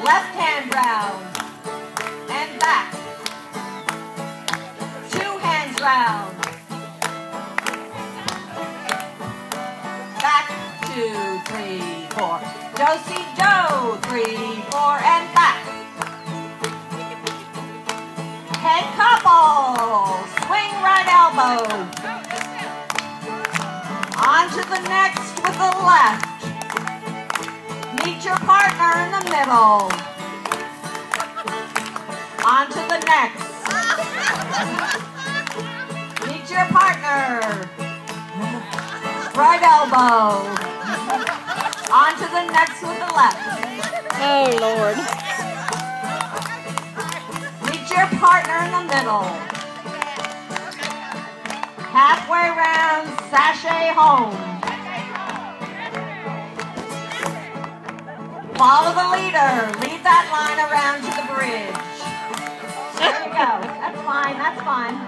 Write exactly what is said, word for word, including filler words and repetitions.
Left hand round. And back. Two hands round. Back, two, three, four. Josie Joe, three, four, and back. Head couple. Swing right elbow. On to the next with the left. Meet your partner in the middle. On to the next. Meet your partner. Right elbow. On to the next with the left. Oh, Lord. Meet your partner in the middle. Halfway round, sashay home. Follow the leader. Lead that line around to the bridge. There you go. That's fine. That's fine.